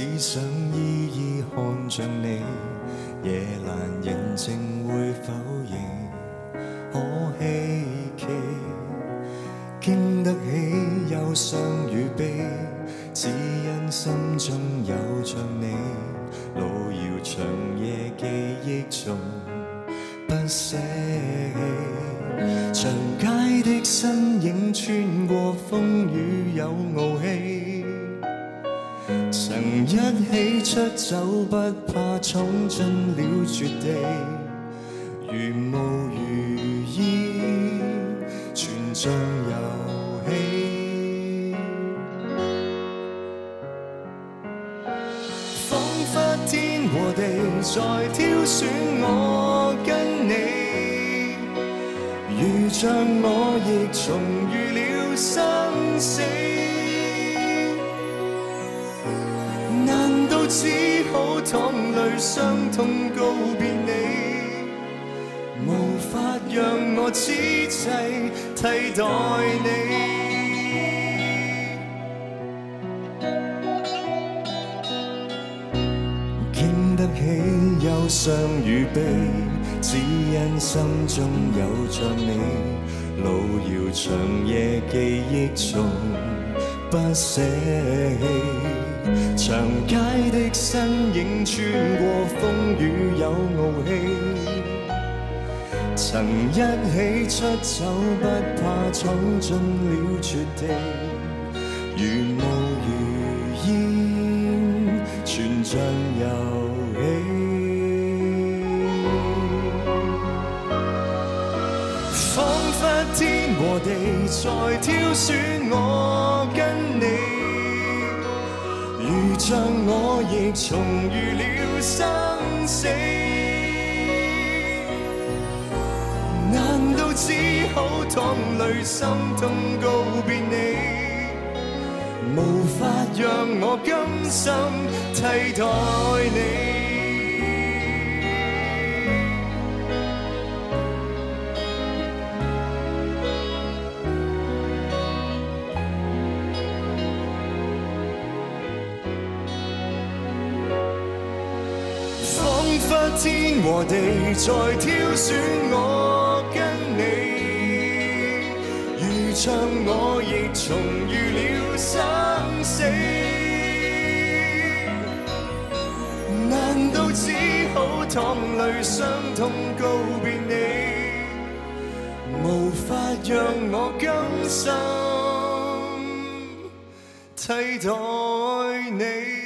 只想依依看着你，夜阑人靜會否認？可希冀，經得起憂傷與悲，只因心中有着你。路遙長夜記憶中不捨棄，長街的身影穿過風雨有傲氣。曾一起出走，不怕闖進了絕地，如霧如煙，全像遊戲。彷彿天和地在挑選我跟你，如像我亦重遇了生死。難道只好淌淚傷痛告別你，無法讓我此際替代你。經得起憂傷與悲，只因心中有着你。路遙長夜記憶中不捨棄。長街的身影穿過風雨有傲氣，曾一起出走，不怕闖進了絕地，如霧如煙，全像遊戲。彷彿天和地在挑選我跟你，如像我亦重遇了生死。難道只好淌淚心痛告別你，無法讓我甘心替代你。彷彿天和地在挑選我跟你，如像我亦重遇了生死。難道只好淌淚傷痛告別你，無法讓我甘心替代你。